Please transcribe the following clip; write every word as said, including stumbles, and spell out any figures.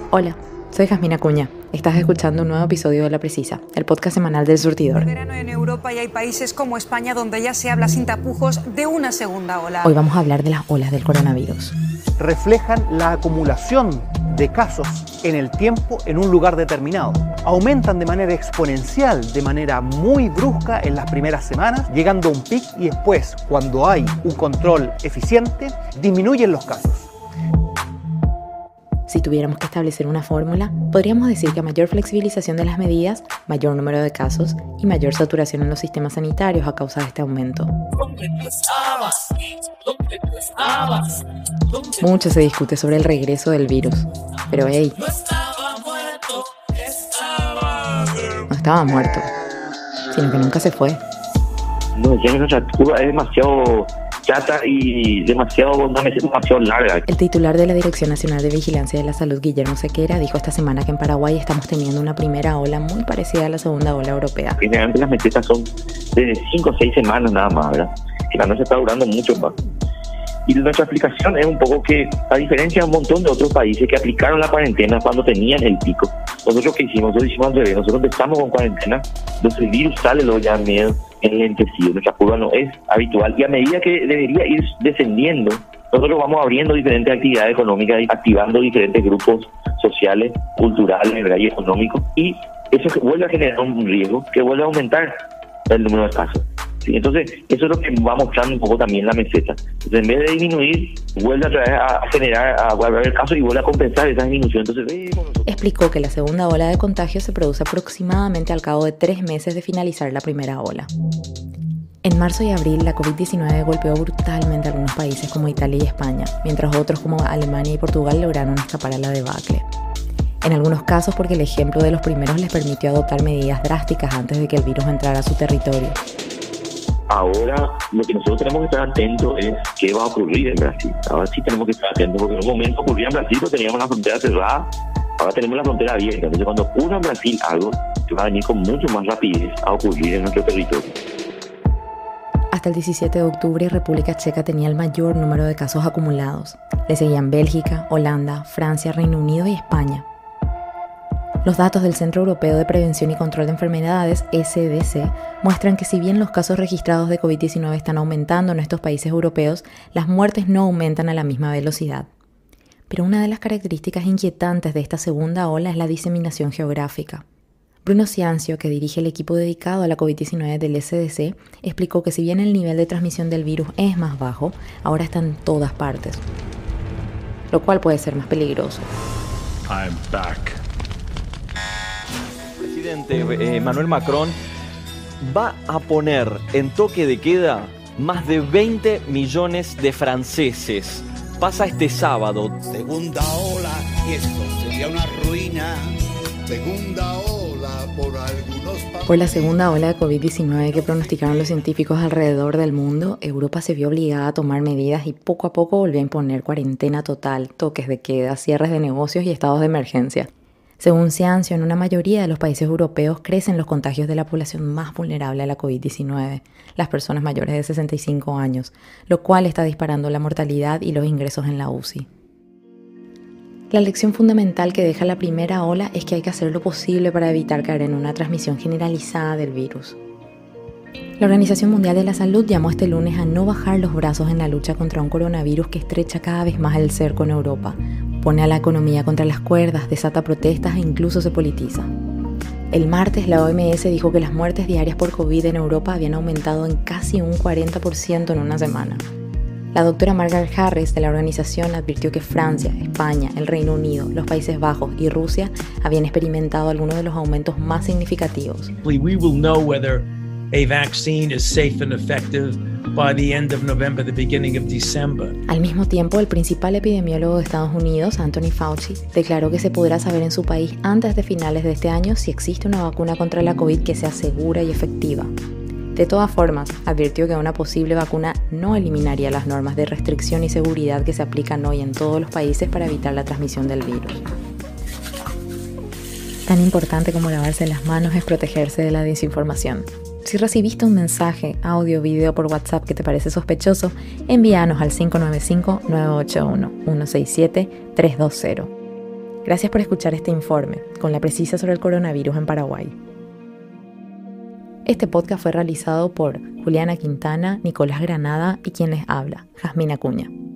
Hola, soy Jasmine Acuña. Estás escuchando un nuevo episodio de La Precisa, el podcast semanal del Surtidor. Verano en Europa y hay países como España donde ya se habla sin tapujos de una segunda ola. Hoy vamos a hablar de las olas del coronavirus. Reflejan la acumulación de casos en el tiempo en un lugar determinado. Aumentan de manera exponencial, de manera muy brusca en las primeras semanas, llegando a un pic y después, cuando hay un control eficiente, disminuyen los casos. Si tuviéramos que establecer una fórmula, podríamos decir que a mayor flexibilización de las medidas, mayor número de casos y mayor saturación en los sistemas sanitarios a causa de este aumento. Mucho se discute sobre el regreso del virus, pero hey, no estaba muerto, sino que nunca se fue. No, ya nuestra curva es demasiado chata y demasiado, no me siento demasiado larga. El titular de la Dirección Nacional de Vigilancia de la Salud, Guillermo Sequera, dijo esta semana que en Paraguay estamos teniendo una primera ola muy parecida a la segunda ola europea. Generalmente las mesetas son de cinco o seis semanas nada más, ¿verdad? Que la noche está durando mucho más. Y nuestra explicación es un poco que, a diferencia de un montón de otros países que aplicaron la cuarentena cuando tenían el pico, nosotros que hicimos, nosotros hicimos al revés, nosotros empezamos con cuarentena, entonces el virus sale luego ya medio enlentecido, nuestra curva no es habitual y a medida que debería ir descendiendo, nosotros vamos abriendo diferentes actividades económicas, activando diferentes grupos sociales, culturales, ¿verdad? Y económicos, y eso vuelve a generar un riesgo que vuelve a aumentar el número de casos. ¿Sí? Entonces, eso es lo que va mostrando un poco también la meseta. Entonces, en vez de disminuir, vuelve a, traer a generar, a haber casos y vuelve a compensar esa disminución. Entonces, eh, explicó que la segunda ola de contagio se produce aproximadamente al cabo de tres meses de finalizar la primera ola. En marzo y abril, la covid diecinueve golpeó brutalmente a algunos países como Italia y España, mientras otros como Alemania y Portugal lograron escapar a la debacle. En algunos casos porque el ejemplo de los primeros les permitió adoptar medidas drásticas antes de que el virus entrara a su territorio. Ahora lo que nosotros tenemos que estar atentos es qué va a ocurrir en Brasil. Ahora sí tenemos que estar atentos porque en un momento ocurría en Brasil, pero teníamos la frontera cerrada, ahora tenemos la frontera abierta. Entonces cuando ocurra en Brasil algo, que va a venir con mucho más rapidez a ocurrir en nuestro territorio. Hasta el diecisiete de octubre, República Checa tenía el mayor número de casos acumulados. Le seguían Bélgica, Holanda, Francia, Reino Unido y España. Los datos del Centro Europeo de Prevención y Control de Enfermedades, E C D C, muestran que si bien los casos registrados de covid diecinueve están aumentando en estos países europeos, las muertes no aumentan a la misma velocidad. Pero una de las características inquietantes de esta segunda ola es la diseminación geográfica. Bruno Ciancio, que dirige el equipo dedicado a la covid diecinueve del E C D C, explicó que si bien el nivel de transmisión del virus es más bajo, ahora está en todas partes, lo cual puede ser más peligroso. I'm back. El presidente Emmanuel Macron va a poner en toque de queda más de veinte millones de franceses. Pasa este sábado. Segunda ola, y esto sería una ruina. Segunda ola por algunos... Por la segunda ola de covid diecinueve que pronosticaron los científicos alrededor del mundo, Europa se vio obligada a tomar medidas y poco a poco volvió a imponer cuarentena total, toques de queda, cierres de negocios y estados de emergencia. Según Ciancio, en una mayoría de los países europeos crecen los contagios de la población más vulnerable a la covid diecinueve, las personas mayores de sesenta y cinco años, lo cual está disparando la mortalidad y los ingresos en la U C I. La lección fundamental que deja la primera ola es que hay que hacer lo posible para evitar caer en una transmisión generalizada del virus. La Organización Mundial de la Salud llamó este lunes a no bajar los brazos en la lucha contra un coronavirus que estrecha cada vez más el cerco en Europa, pone a la economía contra las cuerdas, desata protestas e incluso se politiza. El martes la O M S dijo que las muertes diarias por COVID en Europa habían aumentado en casi un cuarenta por ciento en una semana. La doctora Margaret Harris de la organización advirtió que Francia, España, el Reino Unido, los Países Bajos y Rusia habían experimentado algunos de los aumentos más significativos. We will know whether a vaccine is safe and effective by the end of November, the beginning of December. Al mismo tiempo, el principal epidemiólogo de Estados Unidos, Anthony Fauci, declaró que se podrá saber en su país antes de finales de este año si existe una vacuna contra la COVID que sea segura y efectiva. De todas formas, advirtió que una posible vacuna no eliminaría las normas de restricción y seguridad que se aplican hoy en todos los países para evitar la transmisión del virus. Tan importante como lavarse las manos es protegerse de la desinformación. Si recibiste un mensaje, audio o video por WhatsApp que te parece sospechoso, envíanos al cinco nueve cinco, nueve ocho uno, uno seis siete, tres dos cero. Gracias por escuchar este informe, con la precisa sobre el coronavirus en Paraguay. Este podcast fue realizado por Juliana Quintana, Nicolás Granada y quien les habla, Jazmín Acuña.